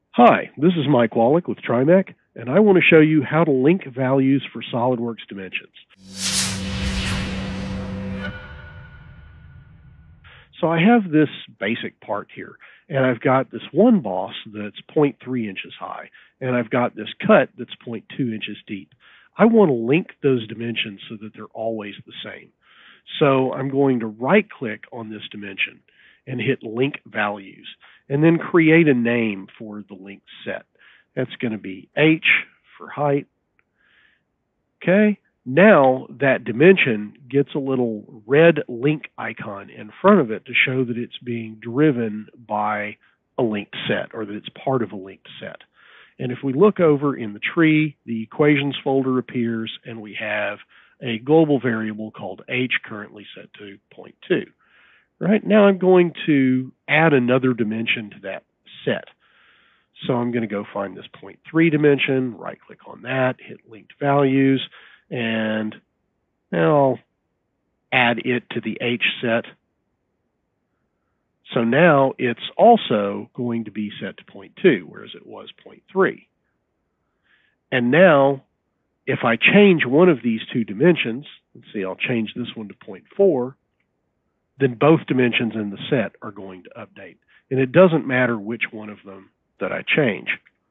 Hi, this is Mike Wallach with TriMech, and I want to show you how to link values for SOLIDWORKS dimensions. So I have this basic part here, and I've got this one boss that's 0.3 inches high, and I've got this cut that's 0.2 inches deep. I want to link those dimensions so that they're always the same. So I'm going to right-click on this dimension and hit Link Values, and then create a name for the linked set. That's going to be H for height. Okay, now that dimension gets a little red link icon in front of it to show that it's being driven by a linked set, or that it's part of a linked set. And if we look over in the tree, the equations folder appears, and we have a global variable called H currently set to 0.2. Right now I'm going to add another dimension to that set. So I'm going to go find this 0.3 dimension, right click on that, hit linked values, and now I'll add it to the H set. So now it's also going to be set to 0.2, whereas it was 0.3. And now if I change one of these two dimensions, let's see, I'll change this one to 0.4, then both dimensions in the set are going to update. And it doesn't matter which one of them that I change.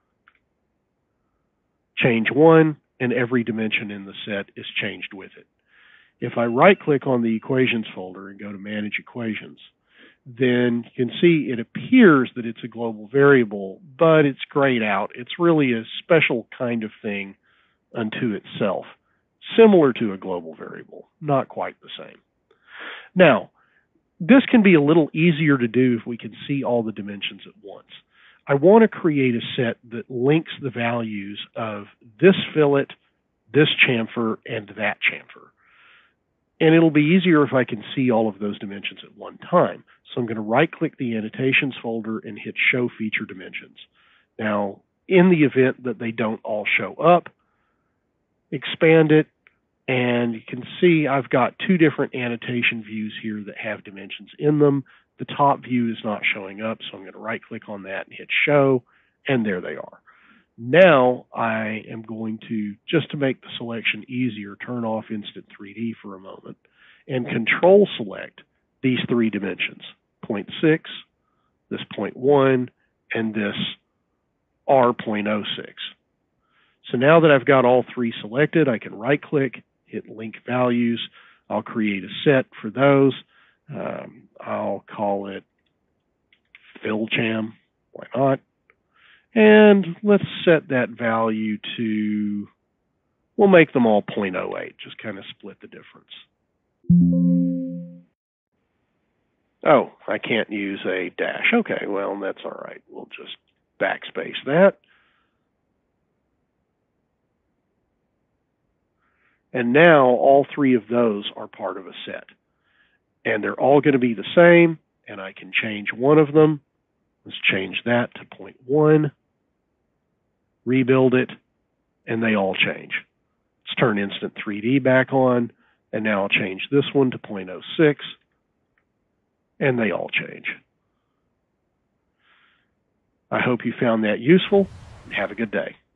Change one, and every dimension in the set is changed with it. If I right-click on the equations folder and go to Manage Equations, then you can see it appears that it's a global variable, but it's grayed out. It's really a special kind of thing unto itself, similar to a global variable, not quite the same. Now, this can be a little easier to do if we can see all the dimensions at once. I want to create a set that links the values of this fillet, this chamfer, and that chamfer. And it'll be easier if I can see all of those dimensions at one time. So I'm going to right-click the annotations folder and hit Show Feature Dimensions. Now, in the event that they don't all show up, expand it, and you can see I've got two different annotation views here that have dimensions in them. The top view is not showing up, so I'm going to right-click on that and hit Show, and there they are. Now I am going to, just to make the selection easier, turn off Instant 3D for a moment and Control Select these three dimensions, 0.6, this 0.1, and this R.06. So now that I've got all three selected, I can right-click, hit Link Values. I'll create a set for those. I'll call it FillCham. Why not? And let's set that value to, we'll make them all 0.08, just kind of split the difference. Oh, I can't use a dash. Okay, well, that's all right. We'll just backspace that. And now all three of those are part of a set. And they're all going to be the same, and I can change one of them. Let's change that to 0.1, rebuild it, and they all change. Let's turn Instant 3D back on, and now I'll change this one to 0.06, and they all change. I hope you found that useful, and have a good day.